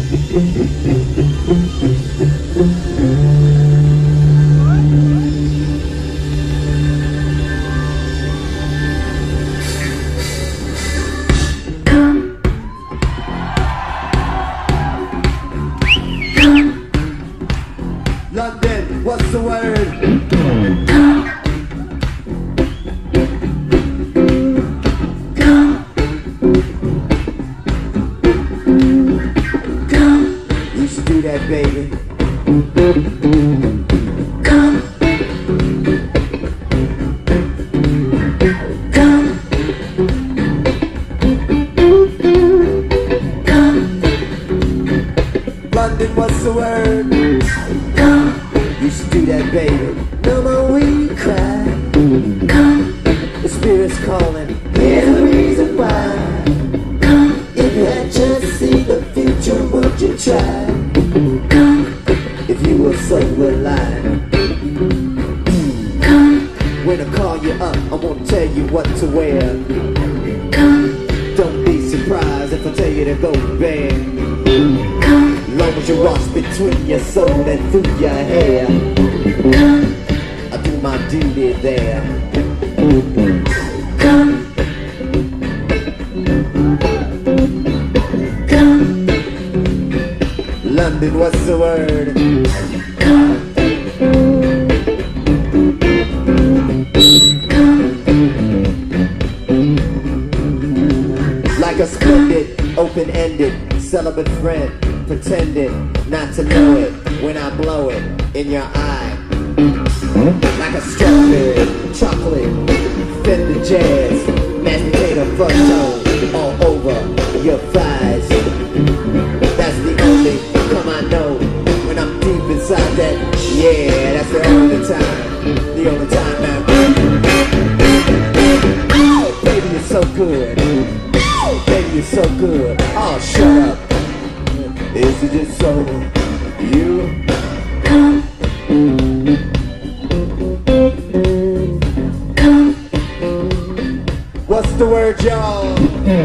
London, what's the word? You should do that, baby. Come. London, what's the word? You should do that, baby. No more we cry. Come. The spirit's calling. Here's the reason why. Come. If you had a chance to see the future, would you try? Come. If you were so alive. Come. When I call you up, I won't tell you what to wear. Come. Don't be surprised if I tell you to go to bed. Come. Long as you wash between your soul and through your hair. Come. I do my duty there. Come. Come. London, what's the word? Come. Come. Like a splendid, open-ended, celibate friend, pretending not to know it when I blow it in your eye. Like a strawberry, chocolate, Fender jazz, mashed potato front all over your thighs. That's the only come I know when I'm deep inside that. Yeah, that's the only time now. Oh, baby, you're so good. Oh, baby, you're so good. Oh, shut up. Is it just so you come? Come. What's the word, y'all?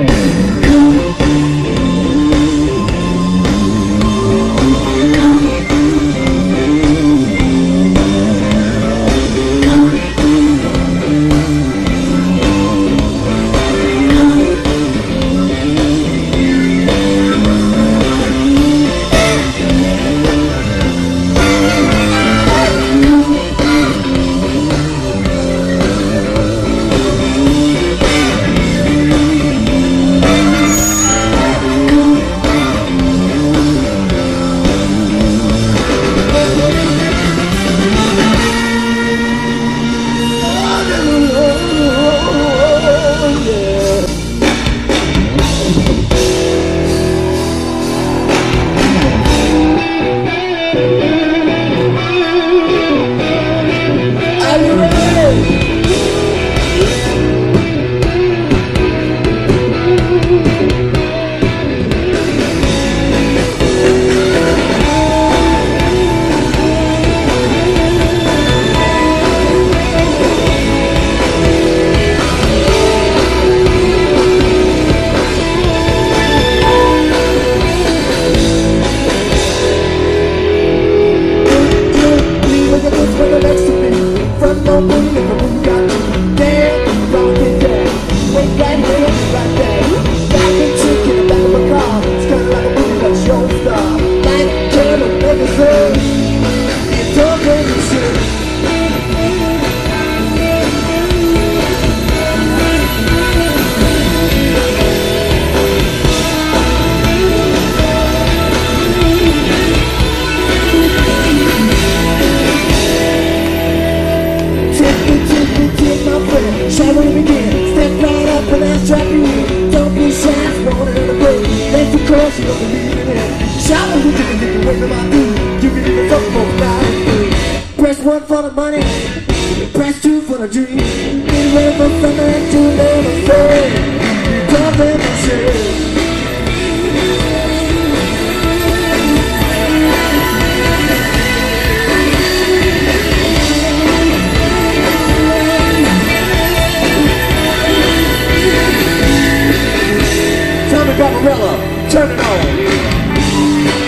Press one for the money, press two for the dream. Be ready for thunder and too late to say. Don't let me say. Tommy Barbarella, turn it on.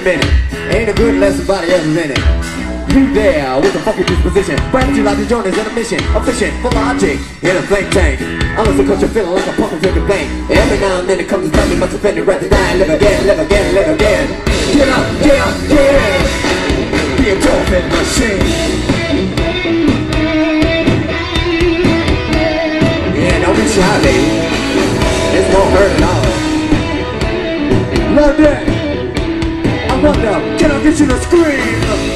minute. Ain't a good unless somebody else is in it. You there with a funky disposition. Perhaps you like to join us in a mission. A fishing for logic in a think tank. Unless because you're feeling like a punk into the bank. Every now and then it comes to tell me must offend you rather die. Live again, live again, live again. Get up, get up, get. Be a dolphin machine. Yeah, don't be shy, baby. This won't hurt at all. London, I wonder, can I get you to scream?